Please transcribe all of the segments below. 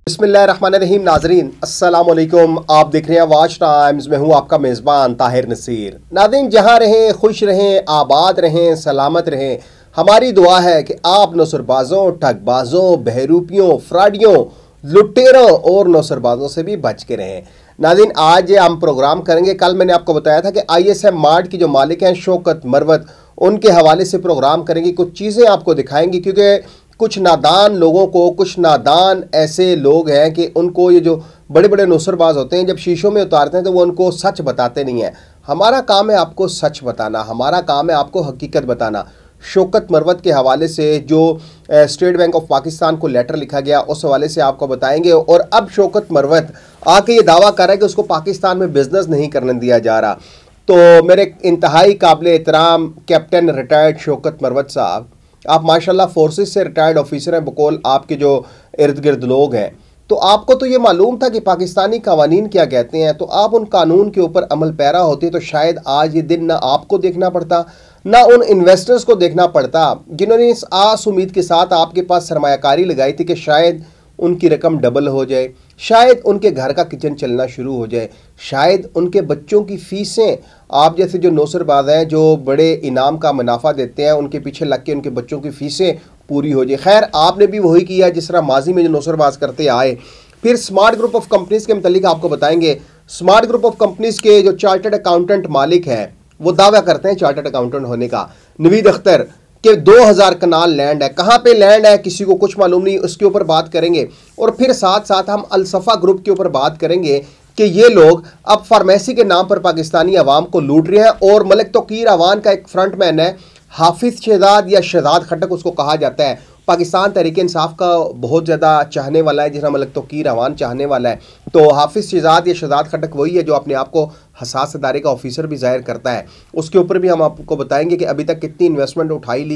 बिस्मिल्लाहिर्रहमानिर्रहीम। नाजरीन अस्सलाम वालेकुम। आप देख रहे हैं वाच टाइम्स में हूं आपका मेज़बान ताहिर नसीर। नाज़रीन जहां रहें खुश रहें, आबाद रहें, सलामत रहें। हमारी दुआ है कि आप नौसरबाजों, ठगबाजों, बहरूपियों, फ्रॉडियों, लुटेरों और नौसरबाजों से भी बच के रहें। नाज़रीन आज हम प्रोग्राम करेंगे, कल मैंने आपको बताया था कि ISM मार्ट की जो मालिक हैं शौकत मरवत, उनके हवाले से प्रोग्राम करेंगे। कुछ चीज़ें आपको दिखाएंगे क्योंकि कुछ नादान लोगों को, कुछ नादान ऐसे लोग हैं कि उनको ये जो बड़े बड़े नुसरबाज होते हैं जब शीशों में उतारते हैं तो वो उनको सच बताते नहीं हैं। हमारा काम है आपको सच बताना, हमारा काम है आपको हकीकत बताना। शौकत मरवत के हवाले से जो स्टेट बैंक ऑफ पाकिस्तान को लेटर लिखा गया उस हवाले से आपको बताएंगे। और अब शौकत मरवत आके ये दावा कर रहा है कि उसको पाकिस्तान में बिजनेस नहीं करने दिया जा रहा। तो मेरे इंतहाई काबिल एहतराम कैप्टन रिटायर्ड शौकत मरवत साहब, आप माशाल्लाह फोर्सेस से रिटायर्ड ऑफिसर हैं, बकौल आपके जो इर्द गिर्द लोग हैं, तो आपको तो ये मालूम था कि पाकिस्तानी कानून क्या कहते हैं। तो आप उन कानून के ऊपर अमल पैरा होते तो शायद आज ये दिन ना आपको देखना पड़ता, ना उन इन्वेस्टर्स को देखना पड़ता जिन्होंने इस आस उम्मीद के साथ आपके पास सरमायाकारी लगाई थी कि शायद उनकी रकम डबल हो जाए, शायद उनके घर का किचन चलना शुरू हो जाए, शायद उनके बच्चों की फ़ीसें, आप जैसे जो नौसरबाज हैं जो बड़े इनाम का मुनाफा देते हैं उनके पीछे लग के उनके बच्चों की फ़ीसें पूरी हो जाए। खैर आपने भी वही किया जिस तरह माजी में जो नौसरबाज करते आए। फिर स्मार्ट ग्रुप ऑफ कंपनीज़ के मतलब आपको बताएंगे। स्मार्ट ग्रुप ऑफ कंपनीज़ के जो चार्टर्ड अकाउंटेंट मालिक हैं वो दावा करते हैं चार्टर्ड अकाउंटेंट होने का, नवीद अख्तर, कि 2000 कनाल लैंड है। कहाँ पे लैंड है किसी को कुछ मालूम नहीं, उसके ऊपर बात करेंगे। और फिर साथ साथ हम अलसफा ग्रुप के ऊपर बात करेंगे कि ये लोग अब फार्मेसी के नाम पर पाकिस्तानी अवाम को लूट रहे हैं। और मलिक तोकीर अवान का एक फ्रंटमैन है हाफिज शहजाद या शहजाद खटक उसको कहा जाता है, पाकिस्तान तहरीक इंसाफ का बहुत ज़्यादा चाहने वाला है, जिसमें मलिक तोकीर अवान चाहने वाला है। तो हाफिज शहजाद या शहजाद खटक वही है जो अपने आप को हसास अदारे का ऑफिसर भी जाहिर करता है। उसके ऊपर भी हम आपको बताएंगे कि अभी तक कितनी इन्वेस्टमेंट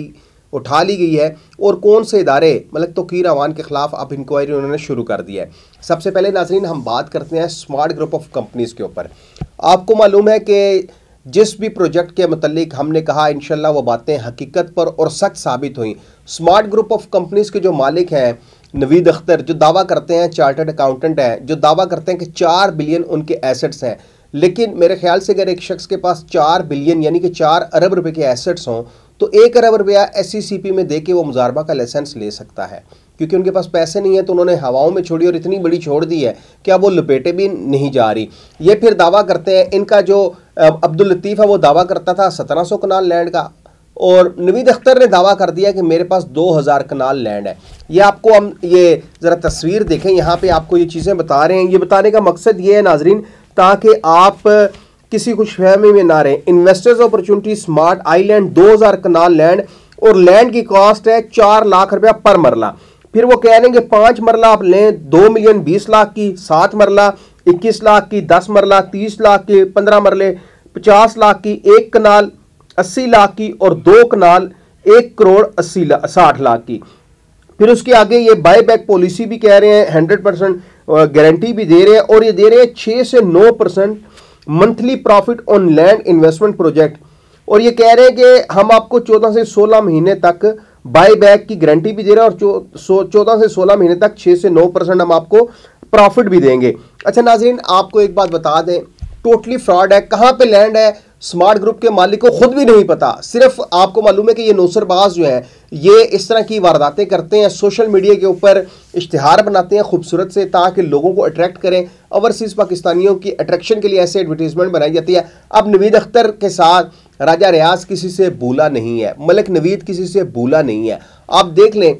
उठा ली गई है और कौन से इदारे मलिक तोकीर अवान के खिलाफ अब इंक्वायरी उन्होंने शुरू कर दी है। सबसे पहले नाजरीन हम बात करते हैं स्मार्ट ग्रुप ऑफ कंपनीज़ के ऊपर। आपको मालूम है कि जिस भी प्रोजेक्ट के मतलब हमने कहा इंशाल्लाह वो बातें हकीकत पर और सच साबित हुई। स्मार्ट ग्रुप ऑफ कंपनीज़ के जो मालिक हैं नवीद अख्तर, जो दावा करते हैं चार्टर्ड अकाउंटेंट हैं, जो दावा करते हैं कि 4 बिलियन उनके एसेट्स हैं। लेकिन मेरे ख्याल से अगर एक शख्स के पास 4 बिलियन यानी कि 4 अरब रुपए के एसेट्स हों तो 1 अरब रुपया SCCP में दे के वो मुजारबा का लाइसेंस ले सकता है। क्योंकि उनके पास पैसे नहीं है तो उन्होंने हवाओं में छोड़ी और इतनी बड़ी छोड़ दी है कि अब वो लपेटे भी नहीं जा रही। ये फिर दावा करते हैं, इनका जो अब्दुल लतीफ़ है वो दावा करता था 1700 कनाल लैंड का, और नवीद अख्तर ने दावा कर दिया कि मेरे पास 2000 कनाल लैंड है। ये आपको हम ये ज़रा तस्वीर देखें, यहाँ पे आपको ये चीज़ें बता रहे हैं। ये बताने का मकसद ये है नाजरीन ताकि आप किसी खुशफहमी में ना रहें। Investors opportunity smart island 2000 kanal land और लैंड की कॉस्ट है 4 लाख रुपया पर मरला। फिर वो कह रहे हैं कि 5 मरला आप लें 2 मिलियन 20 लाख की, 7 मरला 21 लाख की, 10 मरला 30 लाख की, 15 मरले 50 लाख की, 1 कनाल 80 लाख की और 2 कनाल 1 करोड़ 60 लाख की। फिर उसके आगे ये बाय बैक पॉलिसी भी कह रहे हैं, 100% गारंटी भी दे रहे हैं और ये दे रहे हैं 6 से 9% monthly profit on land investment project. और ये कह रहे हैं कि हम आपको 14 से 16 महीने तक बाई बैक की गारंटी भी दे रहे हैं और 14 से 16 महीने तक 6 से 9% हम आपको प्रॉफिट भी देंगे। अच्छा नाजरीन आपको एक बात बता दें, टोटली फ्रॉड है। कहाँ पे लैंड है स्मार्ट ग्रुप के मालिक को खुद भी नहीं पता। सिर्फ आपको मालूम है कि ये नौसरबाज जो हैं ये इस तरह की वारदातें करते हैं, सोशल मीडिया के ऊपर इश्तिहार बनाते हैं खूबसूरत से ताकि लोगों को अट्रैक्ट करें। ओवरसीज़ पाकिस्तानियों की अट्रैक्शन के लिए ऐसे एडवर्टीजमेंट बनाई जाती है। अब नवीद अख्तर के साथ राजा रियाज किसी से भूला नहीं है, मलिक नवीद किसी से भूला नहीं है। आप देख लें,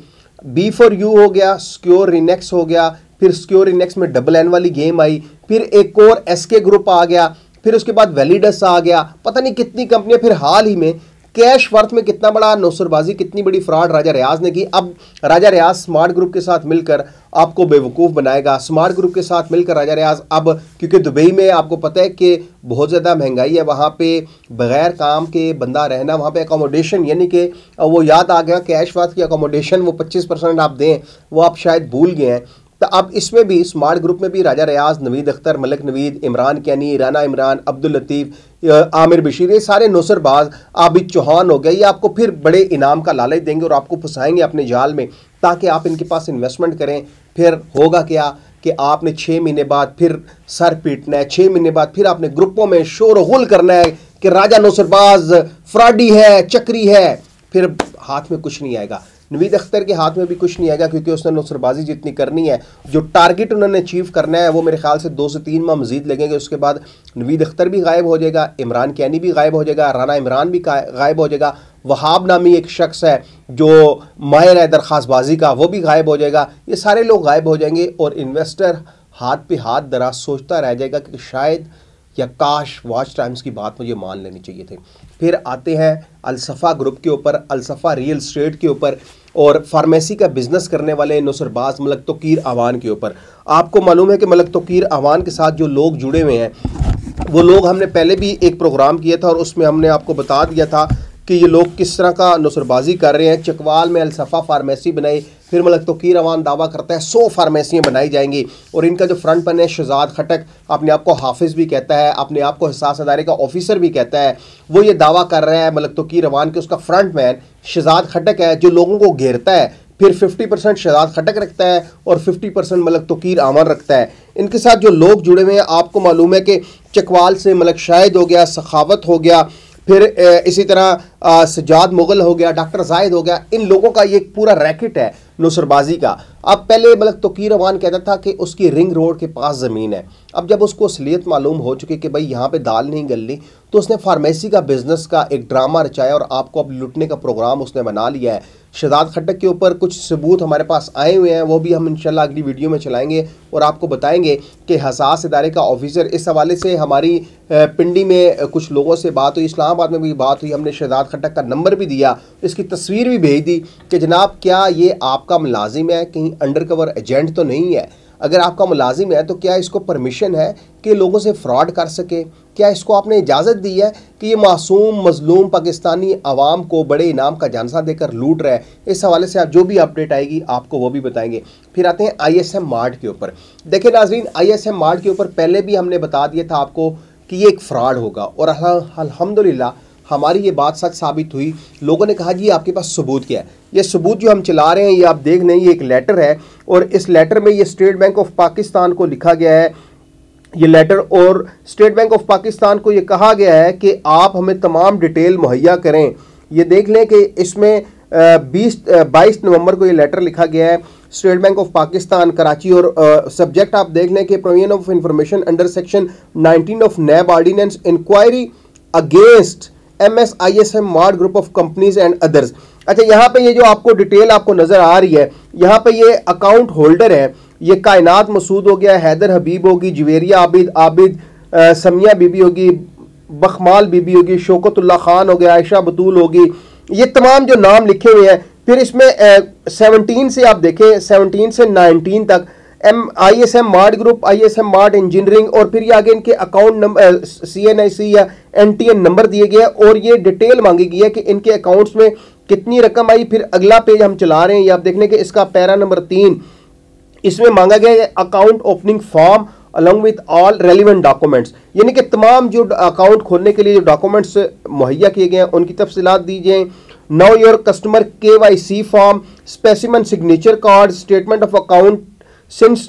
B4U हो गया, सिक्योर रिनेक्स हो गया, फिर सिक्योर रिनेक्स में DN वाली गेम आई, फिर एक और SK ग्रुप आ गया, फिर उसके बाद वैलिडस आ गया, पता नहीं कितनी कंपनियां। फिर हाल ही में कैश वर्थ में कितना बड़ा नौसरबाजी, कितनी बड़ी फ्रॉड राजा रियाज ने की। अब राजा रियाज स्मार्ट ग्रुप के साथ मिलकर आपको बेवकूफ़ बनाएगा। स्मार्ट ग्रुप के साथ मिलकर राजा रियाज अब, क्योंकि दुबई में आपको पता है कि बहुत ज़्यादा महंगाई है, वहाँ पे बग़ैर काम के बंदा रहना, वहाँ पे अकोमोडेशन यानी कि वो याद आ गया कैश वर्थ की अकोमोडेशन वो 25% आप दें, वो आप शायद भूल गए हैं। तो अब इसमें भी स्मार्ट ग्रुप में भी राजा रियाज, नवीद अख्तर, मलिक नवीद, इमरान कैनी, राना इमरान, अब्दुल लतीफ़, आमिर बशीर, ये सारे नौसरबाज, आबिद चौहान हो गए, ये आपको फिर बड़े इनाम का लालच देंगे और आपको फंसाएंगे अपने जाल में ताकि आप इनके पास इन्वेस्टमेंट करें, फिर होगा क्या कि आपने 6 महीने बाद फिर सर पीटना है, 6 महीने बाद फिर आपने ग्रुपों में शोर गुल करना है कि राजा नौसरबाज फ्रॉडी है, चक्री है, फिर हाथ में कुछ नहीं आएगा। नवीद अख्तर के हाथ में भी कुछ नहीं आएगा, क्योंकि उसने नौसरबाजी जितनी करनी है, जो टारगेट उन्होंने अचीव करना है, वो मेरे ख्याल से 2 से 3 माह मजीद लगेंगे। उसके बाद नवीद अख्तर भी गायब हो जाएगा, इमरान कैनी भी गायब हो जाएगा, राना इमरान भी गायब हो जाएगा, वहाब नामी एक शख्स है जो माहिर है दरख्वास्तबाजी का, वो भी गायब हो जाएगा। ये सारे लोग गायब हो जाएंगे और इन्वेस्टर हाथ पे हाथ धरा सोचता रह जाएगा कि शायद या काश वॉच टाइम्स की बात मुझे मान लेनी चाहिए थी। फिर आते हैं अलसफ़ा ग्रुप के ऊपर, अलसफ़ा रियल एस्टेट के ऊपर और फार्मेसी का बिजनेस करने वाले नौसरबाज मलक तोकीर आवान के ऊपर। आपको मालूम है कि मलक तोकीर आवान के साथ जो लोग जुड़े हुए हैं, वो लोग हमने पहले भी एक प्रोग्राम किया था और उसमें हमने आपको बता दिया था कि ये लोग किस तरह का नौसरबाजी कर रहे हैं। चकवाल में अलसफ़ा फार्मेसी बनाई, फिर मलक तोकीर अवान दावा करता है 100 फार्मेसियाँ बनाई जाएंगी और इनका जो फ्रंट मैन है शहजाद खटक, अपने आप को हाफिज़ भी कहता है, अपने आप को हिसास अदारे का ऑफिसर भी कहता है, वो ये दावा कर रहा है मलक तोकीर अवान के उसका फ्रंट मैन शहजाद खटक है जो लोगों को घेरता है। फिर 50% शहजाद खटक रखता है और 50% मलक तोकीर आमन रखता है। इनके साथ जो लोग जुड़े हुए हैं, आपको मालूम है कि चकवाल से मलक शाहिद हो गया, सखावत हो गया, फिर इसी तरह सजाद मुगल हो गया, डॉक्टर जाहिद हो गया। इन लोगों का ये पूरा रैकेट है नौसरबाजी का। अब पहले मलक तोकीर अवान कहता था कि उसकी रिंग रोड के पास ज़मीन है। अब जब उसको असलियत मालूम हो चुकी कि भाई यहाँ पे दाल नहीं गलनी, तो उसने फार्मेसी का बिजनेस का एक ड्रामा रचाया और आपको अब लुटने का प्रोग्राम उसने बना लिया है। शहजाद खटक के ऊपर कुछ सबूत हमारे पास आए हुए हैं, वो भी हम इंशाल्लाह अगली वीडियो में चलाएंगे और आपको बताएंगे कि हसास इदारे का ऑफिसर। इस हवाले से हमारी पिंडी में कुछ लोगों से बात हुई, इस्लामाबाद में भी बात हुई, हमने शहजाद खटक का नंबर भी दिया, इसकी तस्वीर भी भेज दी कि जनाब क्या ये आपका मुलाजिम है, कहीं अंडर कवर एजेंट तो नहीं है? अगर आपका मुलाजिम है तो क्या इसको परमिशन है कि लोगों से फ्रॉड कर सके? क्या इसको आपने इजाज़त दी है कि ये मासूम मजलूम पाकिस्तानी आवाम को बड़े इनाम का झांसा देकर लूट रहा है? इस हवाले से आप जो भी अपडेट आएगी आपको वो भी बताएंगे। फिर आते हैं ISM मार्ट के ऊपर। देखिए नाजरीन, ISM मार्ट के ऊपर पहले भी हमने बता दिया था आपको कि ये एक फ्रॉड होगा और अल्हम्दुलिल्लाह हमारी ये बात सच साबित हुई। लोगों ने कहा जी आपके पास सबूत क्या है? ये सबूत जो हम चला रहे हैं ये आप देख लें, ये एक लेटर है और इस लेटर में ये स्टेट बैंक ऑफ पाकिस्तान को लिखा गया है ये लेटर, और स्टेट बैंक ऑफ पाकिस्तान को ये कहा गया है कि आप हमें तमाम डिटेल मुहैया करें। ये देख लें कि इसमें 22 नवंबर को ये लेटर लिखा गया है State Bank of Pakistan Karachi, और सब्जेक्ट आप देख लें कि provision of information under section 19 of NAB ordinance inquiry against ISM mart group of companies and others. अच्छा, यहाँ पे ये जो आपको डिटेल आपको नजर आ रही है, यहाँ पे ये अकाउंट होल्डर है, ये कायनात मसूद हो गया, हैदर हबीब होगी, जवेरिया आबिद समिया बीबी होगी, बखमाल बीबी होगी, शौकतुल्लाह खान हो गया, आयशा बतूल होगी, ये तमाम जो नाम लिखे हुए हैं। फिर इसमें 17 से आप देखें, 17 से 19 तक ISM mart group, ISM mart engineering, और फिर ये आगे इनके अकाउंट नंबर CNIC या NTN नंबर दिए गए और ये डिटेल मांगी गई है कि इनके अकाउंट्स में कितनी रकम आई। फिर अगला पेज हम चला रहे हैं, ये आप देखने के इसका पैरा नंबर 3, इसमें मांगा गया है account opening form along with all relevant documents, यानी कि तमाम जो अकाउंट खोलने के लिए जो डॉक्यूमेंट्स मुहैया किए गए हैं उनकी तफसीलात दी जाए। Now your customer KYC form, specimen signature card, statement of account since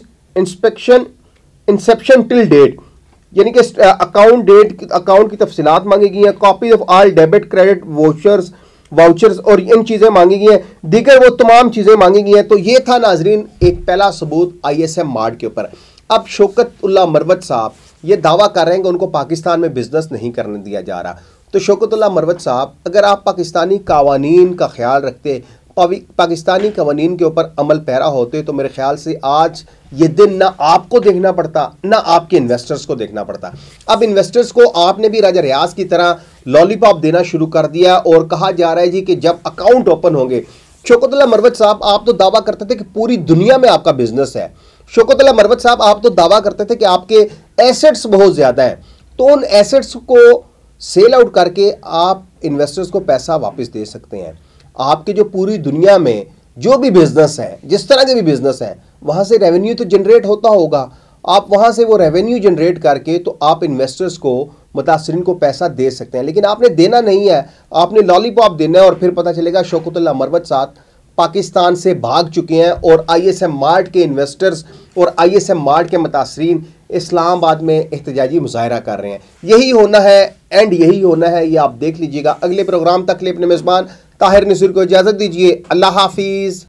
inception till date, यानी कि अकाउंट की तफसीलात मांगी गई हैं। Copy of all debit credit vouchers और इन चीज़ें मांगी गई हैं, दीगर वो तमाम चीज़ें मांगी गई हैं। तो ये था नाजरीन एक पहला सबूत ISM मार्ट के ऊपर। अब शौकतुल्लाह मरवत साहब ये दावा कर रहे हैं कि उनको पाकिस्तान में बिजनेस नहीं करने दिया जा रहा। तो शौकतुल्लाह मरवत साहब, अगर आप पाकिस्तानी कावानीन का ख्याल रखते, पाकिस्तानी कवानीन के ऊपर अमल पैरा होते, तो मेरे ख्याल से आज ये दिन ना आपको देखना पड़ता ना आपके इन्वेस्टर्स को देखना पड़ता। अब इन्वेस्टर्स को आपने भी राजा रियाज की तरह लॉलीपॉप देना शुरू कर दिया और कहा जा रहा है जी कि जब अकाउंट ओपन होंगे। शौकतुल्लाह मरवत साहब आप तो दावा करते थे कि पूरी दुनिया में आपका बिजनेस है। शौकतुल्लाह मरवत साहब आप तो दावा करते थे कि आपके एसेट्स बहुत ज़्यादा हैं, तो उन एसेट्स को सेल आउट करके आप इन्वेस्टर्स को पैसा वापस दे सकते हैं। आपके जो पूरी दुनिया में जो भी बिजनेस है, जिस तरह के भी बिजनेस है, वहाँ से रेवेन्यू तो जनरेट होता होगा। आप वहाँ से वो रेवेन्यू जनरेट करके तो आप इन्वेस्टर्स को, मुतासरीन को पैसा दे सकते हैं, लेकिन आपने देना नहीं है, आपने लॉलीपॉप देना है। और फिर पता चलेगा शौकतुल्लाह मरवत साहब पाकिस्तान से भाग चुके हैं और ISM मार्ट के इन्वेस्टर्स और ISM मार्ट के मुतासरीन इस्लामाबाद में एहतजाजी मुजाहरा कर रहे हैं। यही होना है एंड यही होना है, ये आप देख लीजिएगा। अगले प्रोग्राम तक के लिए अपने मेज़बान ताहिर नसीर को इजाज़त दीजिए। अल्लाह हाफिज़।